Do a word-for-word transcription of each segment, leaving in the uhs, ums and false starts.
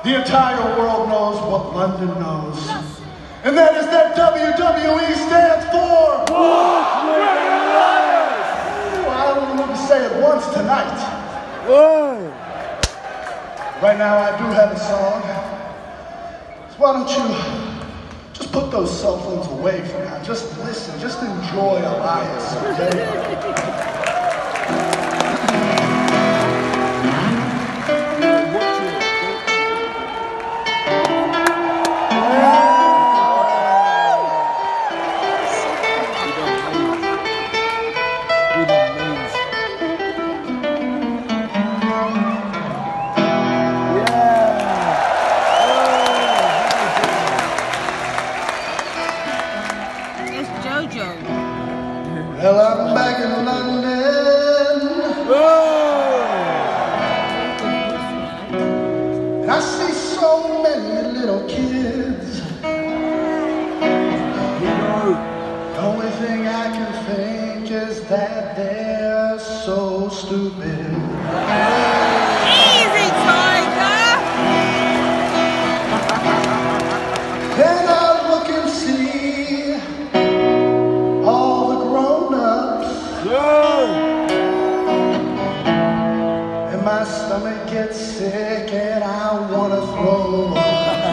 The entire world knows what London knows. And that is that W W E stands for... Walk with Elias! Ooh, I only need to say it once tonight. Whoa. Right now I do have a song. So why don't you just put those cell phones away for now. Just listen, just enjoy Elias, okay? Well, I'm back in London, and I see so many little kids. The only thing I can think is that they're so stupid. Easy, Tiger! Then I look and see all the grown-ups, and my stomach gets sick and I want to throw up.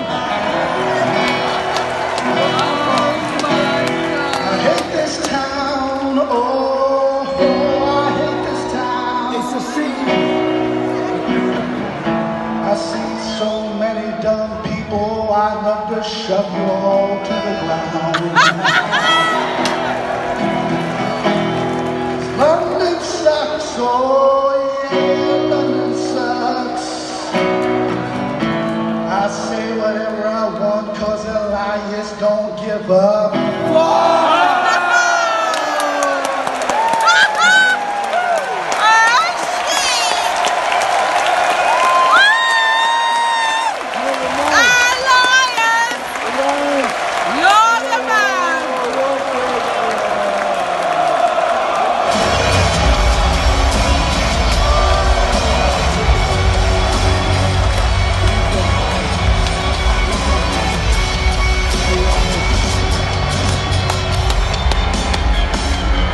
I hate this town, oh, oh, I hate this town. It's a secret. I see so many dumb people, I'd love to shove you all to the ground. London sucks, oh yeah, London sucks. I say whatever I want, cause Elias don't give up.